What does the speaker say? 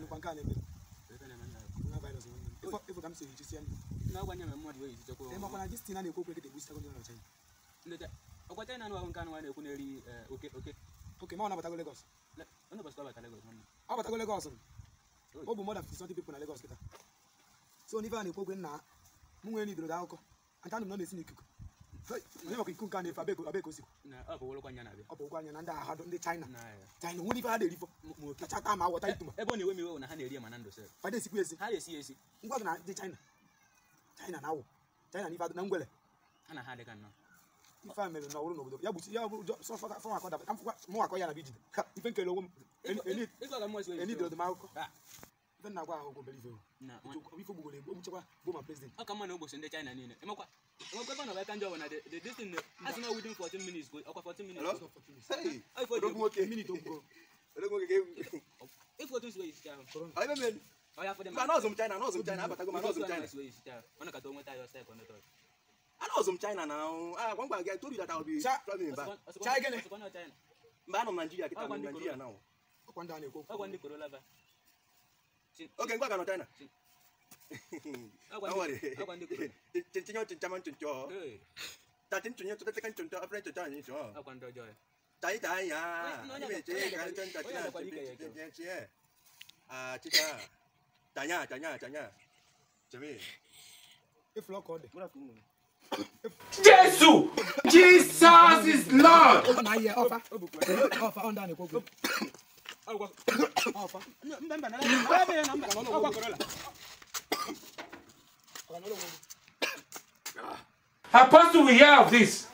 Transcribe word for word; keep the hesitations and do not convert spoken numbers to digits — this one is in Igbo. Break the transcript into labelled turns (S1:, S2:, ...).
S1: ni kwa nkane mbe. Na virus ni. Ifo ifo kam se yichi sian.
S2: Na kwa nyama mmadu we yichi ko.
S1: E ma kwa just na ne ko kwekete booster ko na China.
S2: Ndeta. Okwa China no nkane wa na ekuneri okay okay.
S1: Okay, ma ona batago Lagos.
S2: Ona basta bata Lagos man.
S1: Ah batago Lagos. Obu more than fifty people na Lagos kita. So ni va na ko kwe na mu nwe ni dro da akọ. Antanu no na esi n'ikuku. Hey, onye maka ikuku nkane fa abeko abeko si.
S2: Na obo wolo kwa nya na be.
S1: Obo kwa nya na nda ha do ndị China.
S2: Na ya.
S1: China nwuni fa ha derifo. Mo kachata ma wọta ituma.
S2: Ebe na ewe mi we na ha na eri ma na ndo se.
S1: Fa de sikwu esi.
S2: Ha esi esi.
S1: Ngwa na ndị China. China na wo. China ni fa na ngwele.
S2: Ha na ha de kan no.
S1: Ifa mere na ọrụ n'obodo. Ya bụ ya so fa fa akọ da. Ka mfukwa mụ akọ ya na bijide. Ife nkele owo. Eni eni
S2: Ego ga mo esi we.
S1: eni do ma akọ. Ife na gwa ahụ go believe.
S2: Na.
S1: Ife gbugoro egbo mchekwa bo ma president.
S2: Ọ ka mma na ogbosi ndị China niile. Emekwa. Emekwa ebe na weka njọ na the this thing as no within fourteen minutes go. Ọkwa fourteen minutes.
S1: Hey.
S2: Ai for
S1: Dogu oke minute ogo. Dogu oke ke.
S2: If fourteen is way is down.
S1: Ai be men.
S2: Oh ya for them.
S1: Ma no zum China, no zum China, abatago ma no zum China.
S2: Ona ka to nweta yo step on the top.
S1: I know some China now. Ah, one guy told you that I will be traveling back.
S2: China again.
S1: But I'm Nigeria, I'm Nigeria now.
S2: I want the Corolla.
S1: Okay, go to China.
S2: I want the
S1: Chinchino Chinchaman Chincho. Tatin Chincho to the second Chincho, a French Chinese. I want to joy. Tai Tai, ya. Ah, Chica. Tanya, Tanya, Tanya. Jimmy. If lock on
S3: Jesus! Jesus is Lord!
S1: Na ye offer. Offer on down the coco. Offer. Remember na number.
S3: Apostle, we hear of this.